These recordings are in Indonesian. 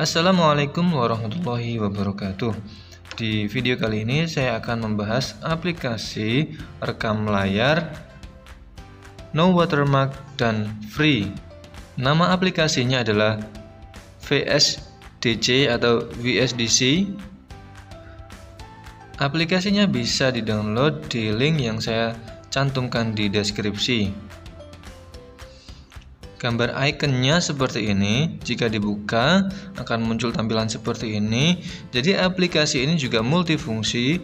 Assalamualaikum warahmatullahi wabarakatuh. Di video kali ini saya akan membahas aplikasi rekam layar no watermark dan free. Nama aplikasinya adalah VSDC atau VSDC. Aplikasinya bisa di-download di link yang saya cantumkan di deskripsi. Gambar ikonnya seperti ini. Jika dibuka akan muncul tampilan seperti ini. Jadi aplikasi ini juga multifungsi.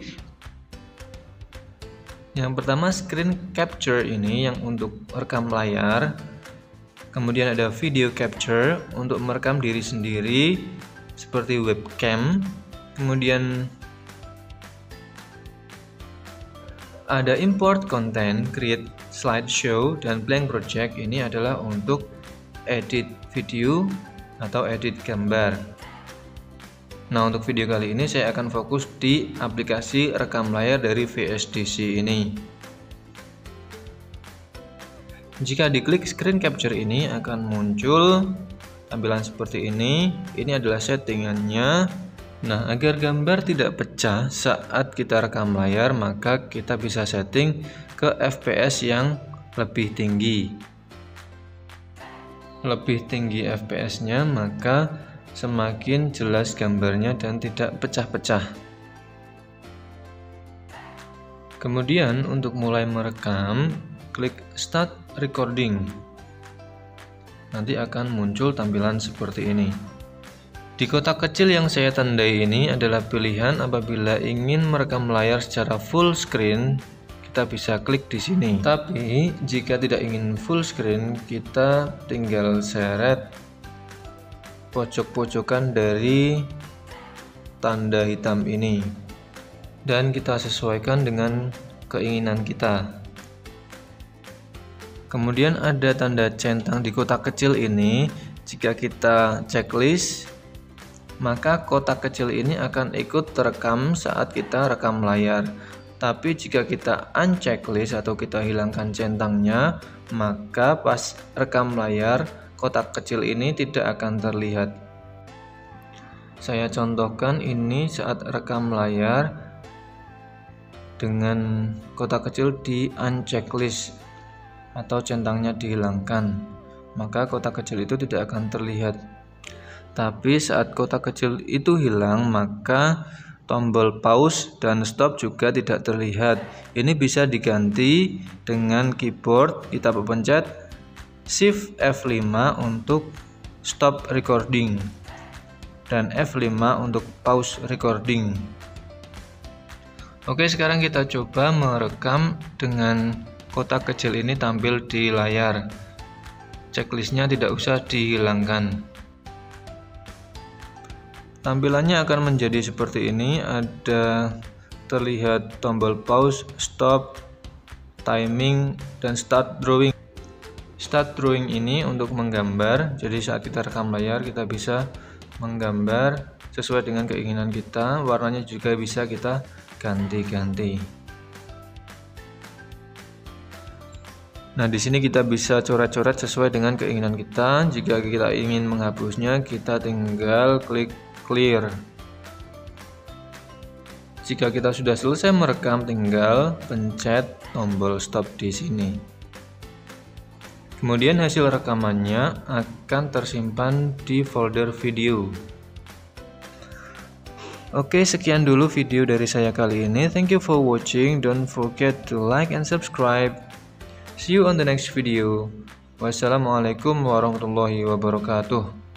Yang pertama screen capture ini yang untuk rekam layar. Kemudian ada video capture untuk merekam diri sendiri seperti webcam. Kemudian ada import content, create slideshow, dan blank project. Ini adalah untuk edit video atau edit gambar. Nah, untuk video kali ini saya akan fokus di aplikasi rekam layar dari VSDC ini. Jika diklik screen capture ini akan muncul tampilan seperti ini. Ini adalah settingannya. Nah, agar gambar tidak pecah saat kita rekam layar, maka kita bisa setting ke FPS yang lebih tinggi. Lebih tinggi FPS-nya, maka semakin jelas gambarnya dan tidak pecah-pecah. Kemudian untuk mulai merekam, klik Start Recording. Nanti akan muncul tampilan seperti ini. Di kotak kecil yang saya tandai ini adalah pilihan apabila ingin merekam layar secara full screen, kita bisa klik di sini. Tapi jika tidak ingin full screen, kita tinggal seret pojok-pojokan dari tanda hitam ini dan kita sesuaikan dengan keinginan kita. Kemudian ada tanda centang di kotak kecil ini. Jika kita checklist, maka kotak kecil ini akan ikut terekam saat kita rekam layar. Tapi jika kita unchecklist atau kita hilangkan centangnya, maka pas rekam layar kotak kecil ini tidak akan terlihat. Saya contohkan ini saat rekam layar dengan kotak kecil di unchecklist atau centangnya dihilangkan, maka kotak kecil itu tidak akan terlihat. Tapi saat kotak kecil itu hilang, maka tombol pause dan stop juga tidak terlihat. Ini bisa diganti dengan keyboard. Kita pencet Shift F5 untuk stop recording dan F5 untuk pause recording. Oke, sekarang kita coba merekam dengan kotak kecil ini tampil di layar. Checklistnya tidak usah dihilangkan. Tampilannya akan menjadi seperti ini. Ada terlihat tombol pause, stop, timing, dan start drawing. Start drawing ini untuk menggambar. Jadi saat kita rekam layar kita bisa menggambar sesuai dengan keinginan kita. Warnanya juga bisa kita ganti-ganti. Nah, di sini kita bisa coret-coret sesuai dengan keinginan kita. Jika kita ingin menghapusnya, kita tinggal klik clear. Jika kita sudah selesai merekam, tinggal pencet tombol stop di sini. Kemudian hasil rekamannya akan tersimpan di folder video. Oke, sekian dulu video dari saya kali ini. Thank you for watching. Don't forget to like and subscribe. See you on the next video. Wassalamualaikum warahmatullahi wabarakatuh.